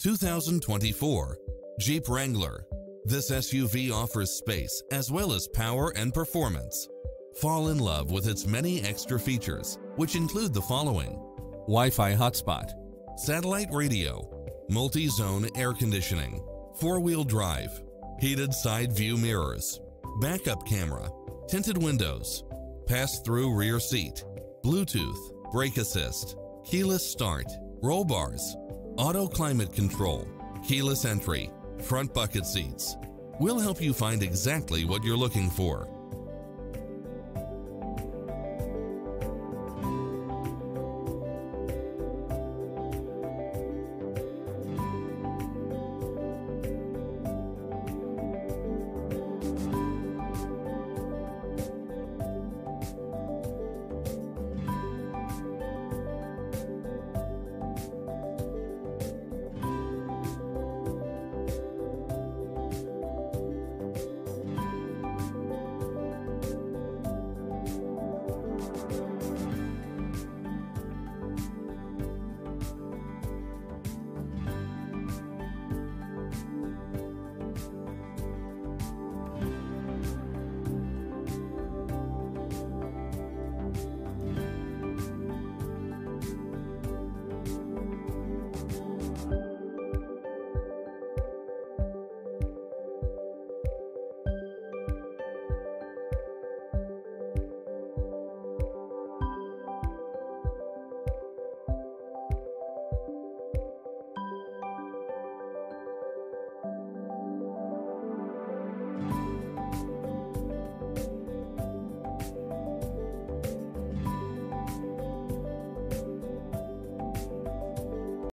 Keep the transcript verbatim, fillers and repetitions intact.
two thousand twenty-four Jeep Wrangler. This S U V offers space as well as power and performance. Fall in love with its many extra features, which include the following: Wi-Fi hotspot, satellite radio, multi-zone air conditioning, four-wheel drive, heated side view mirrors, backup camera, tinted windows, pass-through rear seat, Bluetooth, brake assist, keyless start, roll bars, auto climate control, keyless entry, front bucket seats. We'll help you find exactly what you're looking for.